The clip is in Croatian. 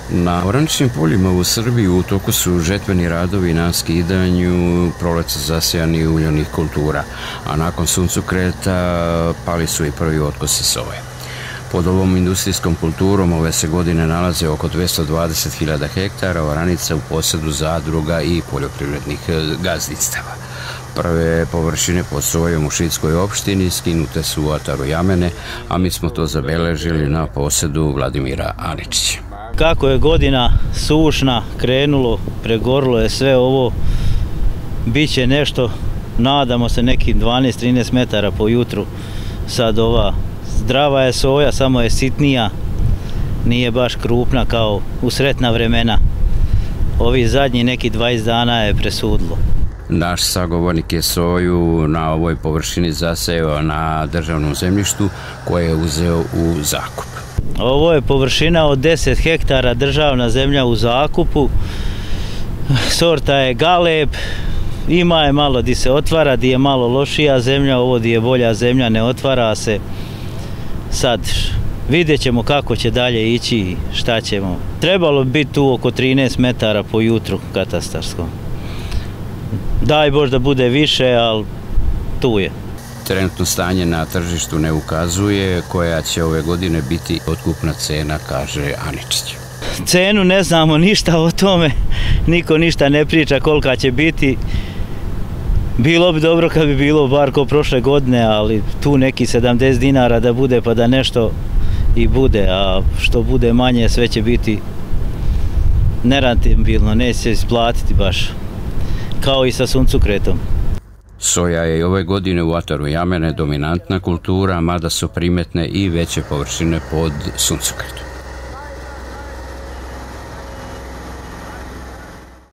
Na oraničnim poljima u Srbiji u toku su žetveni radovi na skidanju proleća zasijanih uljanih kultura, a nakon suncokreta pali su i prvi otkosi soje. Pod ovom industrijskom kulturom ove se godine nalaze oko 220.000 hektara oranica u posjedu zadruga i poljoprivrednih gazdinstava. Prve površine pod sojom u Šidskoj opštini skinute su u ataru Jamene, a mi smo to zabeležili na posjedu Vladimira Aničića. Kako je godina sušna, krenulo, pregorilo je sve ovo, bit će nešto, nadamo se nekih 12-13 metara po jutru. Sad ova zdrava je soja, samo je sitnija, nije baš krupna kao u sretna vremena. Ovi zadnji neki 20 dana je presudilo. Naš sagovornik je soju na ovoj površini zasejao na državnom zemljištu koje je uzeo u zakup. Ovo je površina od 10 hektara državna zemlja u zakupu. Sorta je Galeb, ima je malo di se otvara, di je malo lošija zemlja, ovo di je bolja zemlja ne otvara se. Sad vidjet ćemo kako će dalje ići i šta ćemo. Trebalo bi biti tu oko 13 metara po jutru katastarskom. Daj Bož da bude više, ali tu je. Trenutno stanje na tržištu ne ukazuje koja će ove godine biti otkupna cena, kaže Aničić. Cenu ne znamo ništa o tome, niko ništa ne priča kolika će biti. Bilo bi dobro kad bi bilo bar ko prošle godine, ali tu neki 70 dinara da bude pa da nešto i bude, a što bude manje sve će biti nerentabilno, neće se isplatiti baš, kao i sa suncokretom. Soja je i ove godine u ataru Jamene dominantna kultura, mada su primetne i veće površine pod suncokretom.